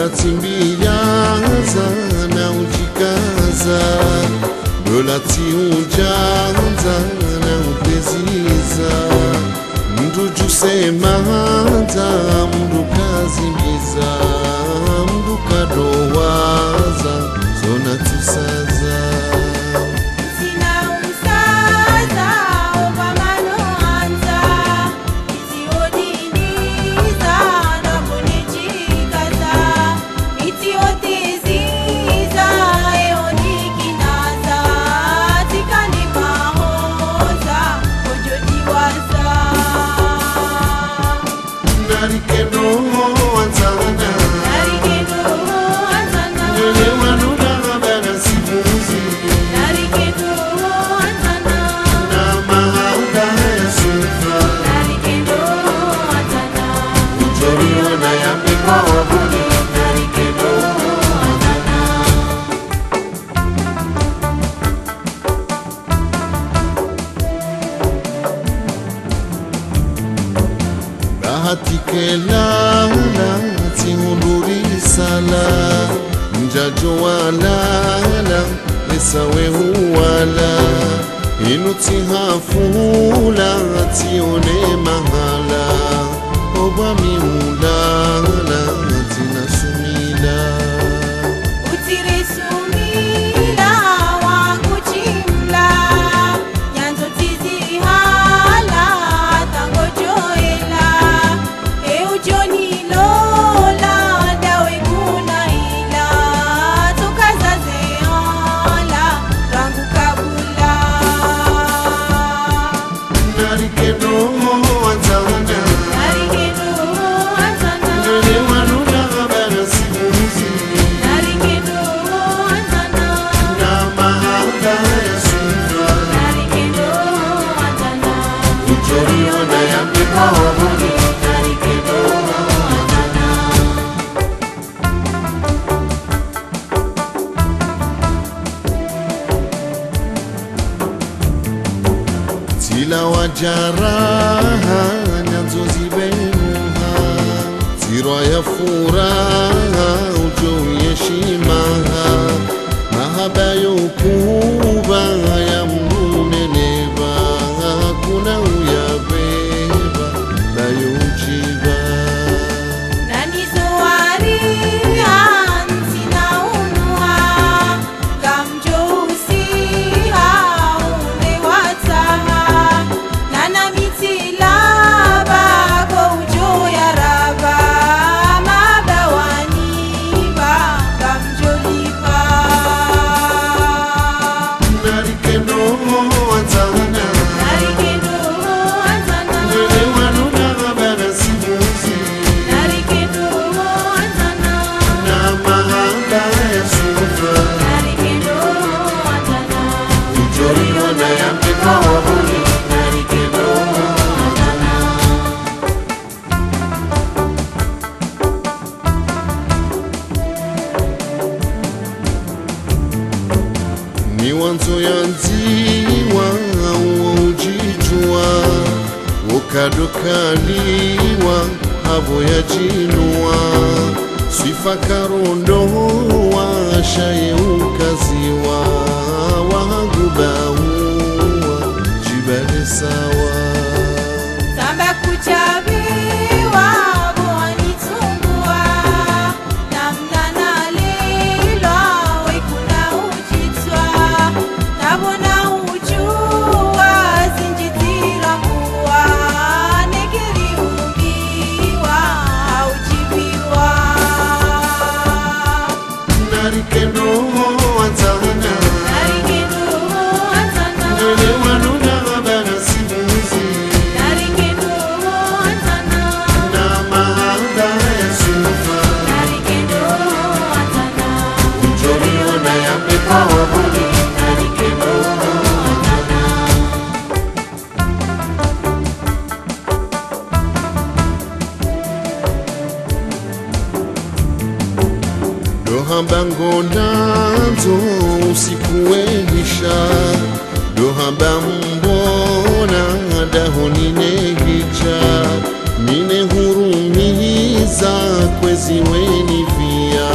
timbiaza na ujikaza dola tiujanza na upeziza mdu jusemanta mdu kazimbiza mdu kadowaza zona tusaza Hatikelala tingunduri sala mjajo walala esawe huwala inuti hafula tione mahala oba miulala tinasumila utire sumila wakuchimla nyanzo tizihala tangojoela Joni Lola dawe kuna ila tukazaze ala rangu kabula narikeno anzana nene wanuna bana simuzi narikeno anzana na mahanga ya sufa narikeno anzana ujoriona ya mipawabuni Tila wajaraha nyanzo zibenuha Tirwa ya furaha ujo yeshimaha Mahaba yokuba ya mnuneleba Kuna uyabeba na yujiba Nani zoari anti na unua Gamjo usiha une wataha Nana mitila bako ujo ya raba Mabawani ba gamjo lipa Narikeno anzana Narikeno anzana Nene wanuna bana simuzi Narikeno anzana na mahanga ya sufa Narikeno anzana Ujoriona ya mipawabuni narikeno ni wanzo ya nziwa ujijua ukadokaliwa havo ya jinua swifa karondowa shaye ukaziwa wahangubaua jibale sawa Samba kuchabiwa boani tungua namna nalilwa wekuna ujitwa nabona ujua zinjitira mbuwa negiri ungiwa aujibiwa narikeno anzana Narikeno anzana nene wanuna bana simuzi Narikeno anzana na mahanga ya sufa Narikeno anzana Ujoriona ya mipawabuni narikeno Dohambango nazo usikuwehisha Dohamba mbona dahoni nehicha Nine hurumiza kwezi weni via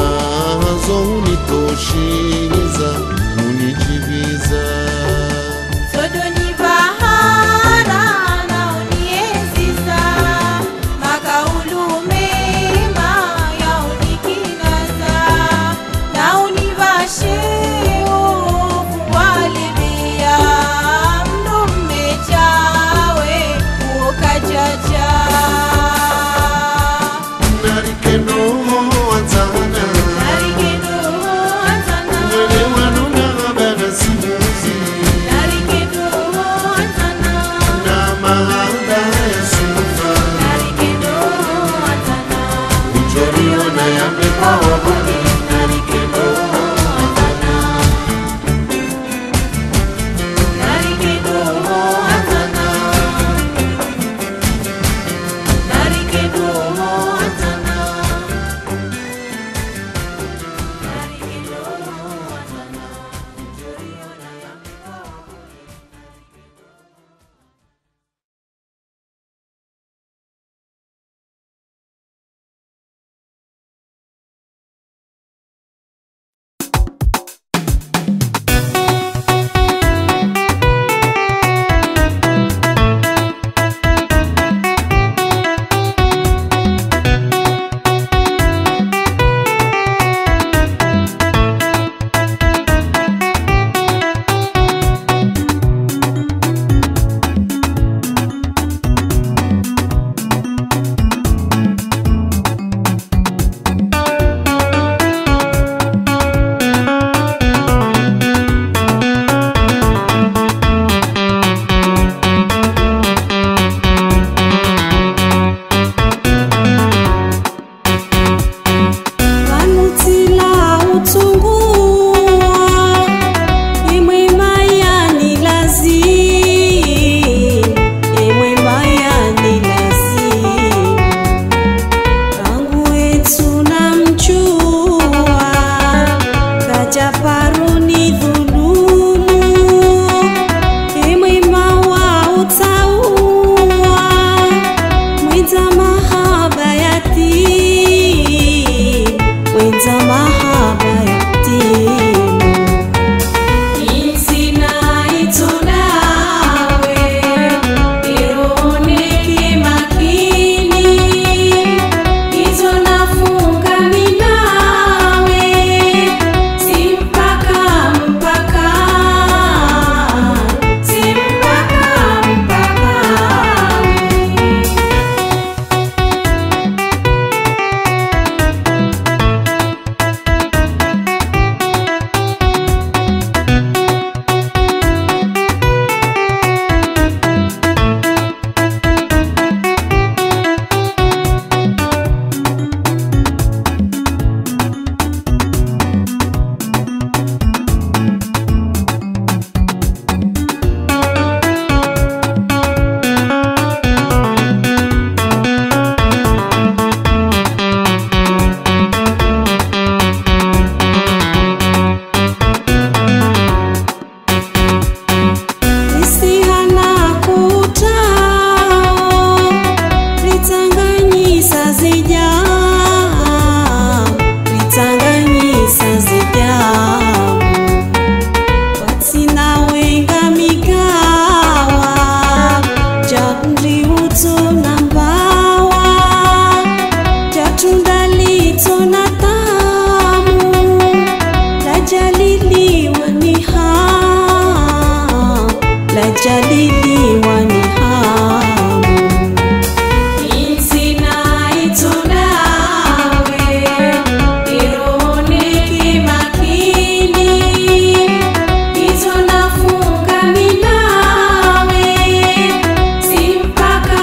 jadiliwa ni hamu. Insi naitu nawe, irohoni kimakini, hizo nafunga minawe, si mpaka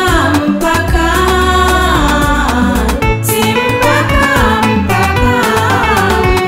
mpakani, si mpaka mpakani.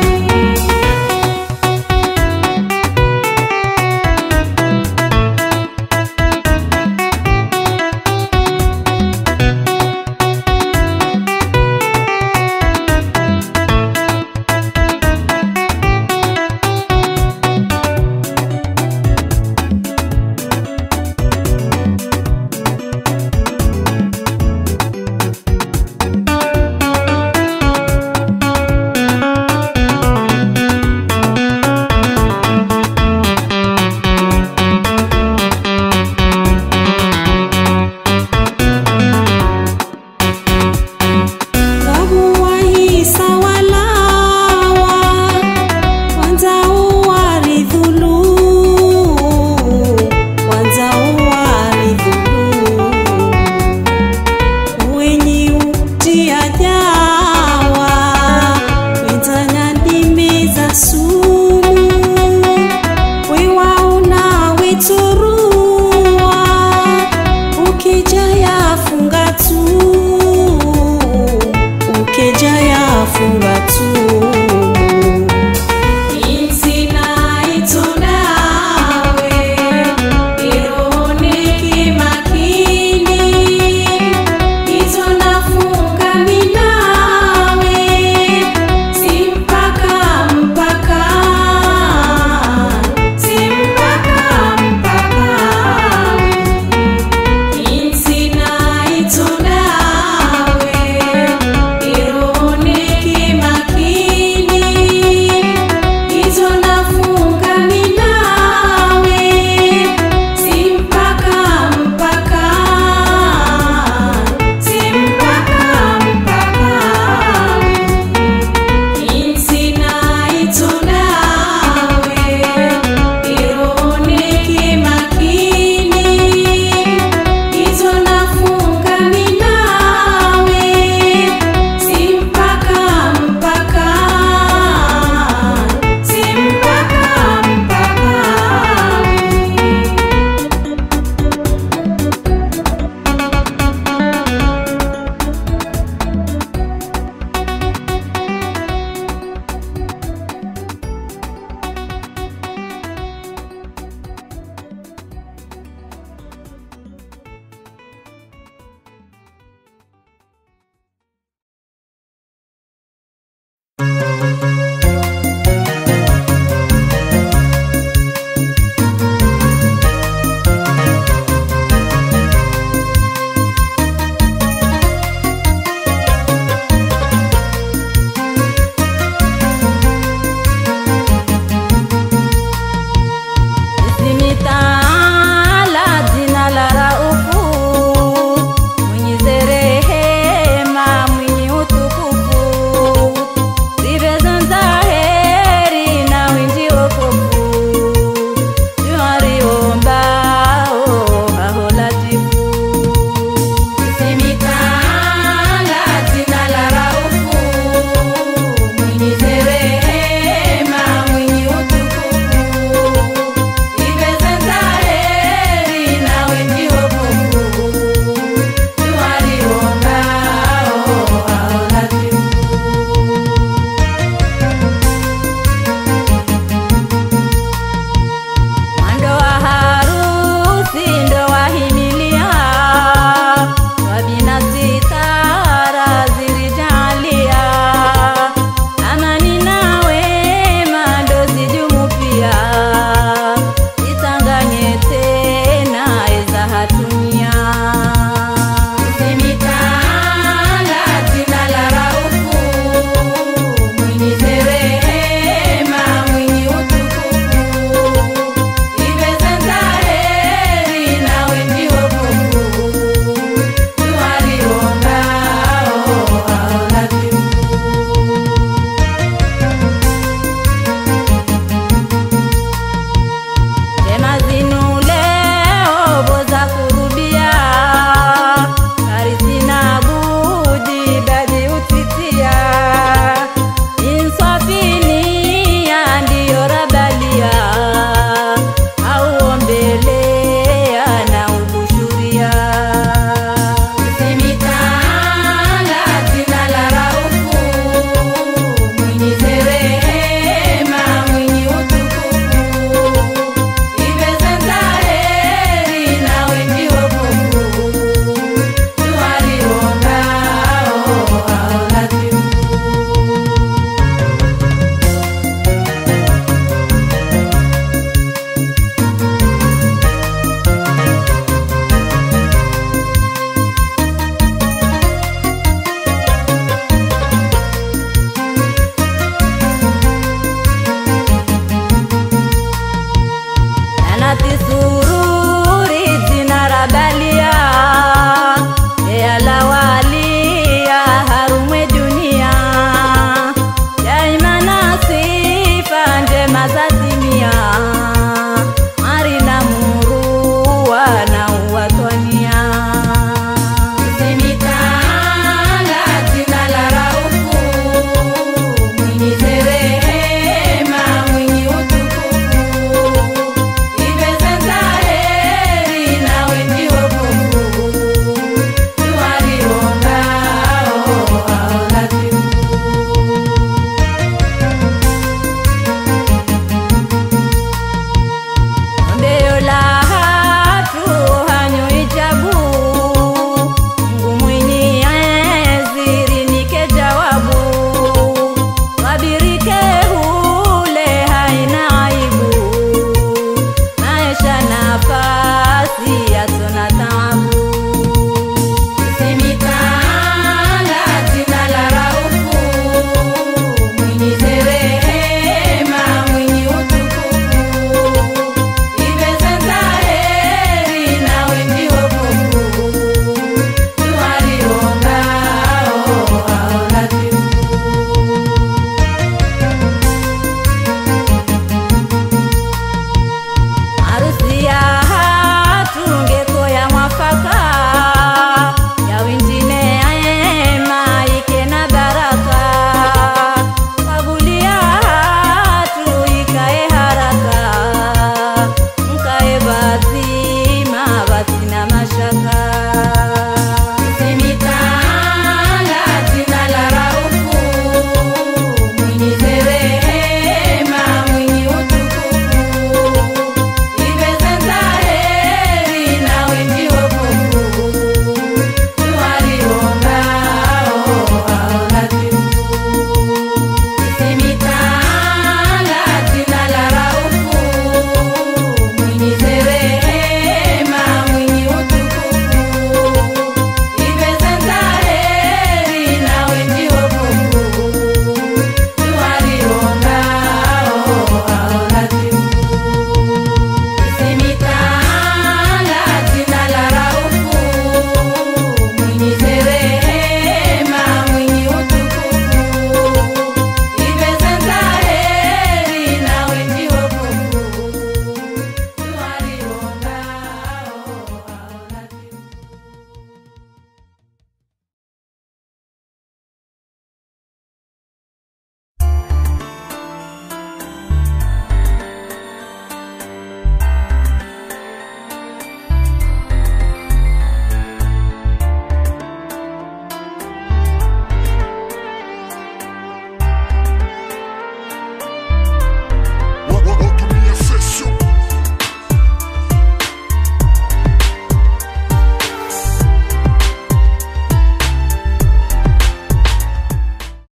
natisuru